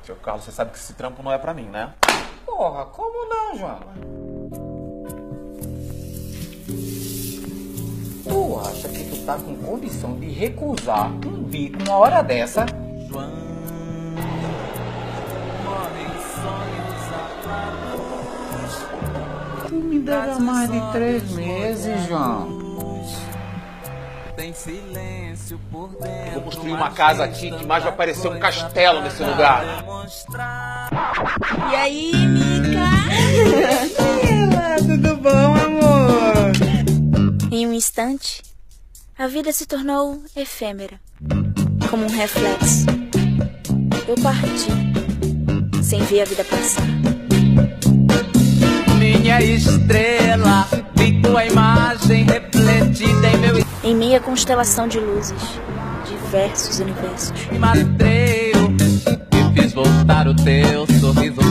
Seu Carlos, você sabe que esse trampo não é pra mim, né? Porra, como não, João? Tu acha que tu tá com condição de recusar um bico uma hora dessa? Tu me deve há mais de 3 meses, João. Tem silêncio por dentro. Vou construir uma casa aqui que mais vai parecer um castelo nesse lugar. E aí, Mica? Olá, tudo bom, amor? Em um instante, a vida se tornou efêmera, como um reflexo. Eu parti, sem ver a vida passar. Minha estrela, vi tua imagem refletida em meu Em meia constelação de luzes, diversos universos. matreiro. E fiz voltar o teu sorriso